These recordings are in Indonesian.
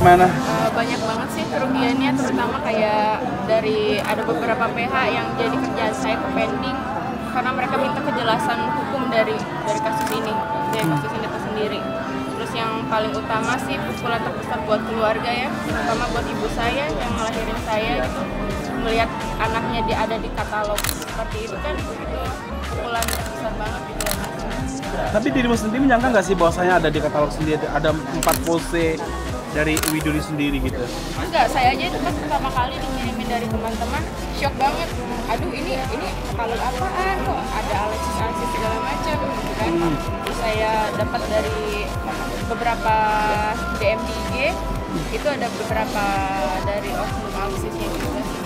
gimana? Banyak banget sih kerugiannya, terutama kayak dari ada beberapa pihak yang jadi kerjaan saya ke pending karena mereka minta kejelasan hukum dari kasus ini, itu sendiri. Terus yang paling utama sih pukulan terbesar buat keluarga ya, terutama buat ibu saya yang ngelahirin saya gitu. Melihat anaknya ada di katalog seperti itu kan, itu pukulan besar banget gitu loh Mas. Tapi dirimu sendiri menyangka nggak sih bahwasanya ada di katalog sendiri, ada 4 pose dari Widuri sendiri gitu? Enggak, saya aja itu pas pertama kali dikirimin dari teman-teman, shock banget. Aduh ini katalog apaan kok ada Alexis segala macam gitu kan. Terus saya dapat dari beberapa DM di IG, itu ada beberapa dari oknum Alexisnya juga sih.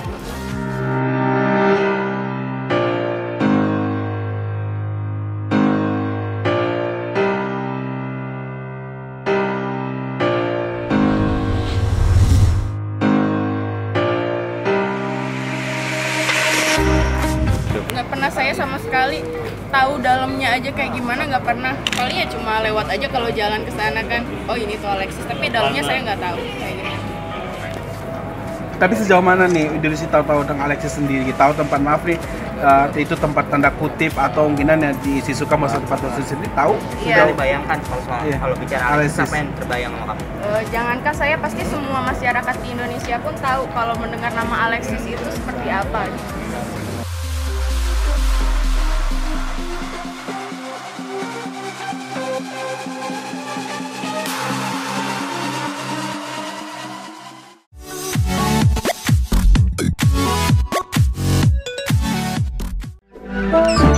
Nggak pernah saya sama sekali tahu dalamnya aja kayak gimana, nggak pernah. Paling ya cuma lewat aja kalau jalan ke sana kan, oh ini tuh Alexis, tapi dalamnya saya nggak tahu kayak gimana. Tapi sejauh mana nih Widuri tahu tentang Alexis sendiri? Tahu tempat Mafri itu tempat tanda kutip atau mungkinan yang diisi suka masuk tempat Alexis sendiri tahu? Iya. Dibayangkan kalau bicara Alexis, apa yang terbayang sama kamu? Jangankan saya, pasti semua masyarakat di Indonesia pun tahu kalau mendengar nama Alexis itu seperti apa. Bye.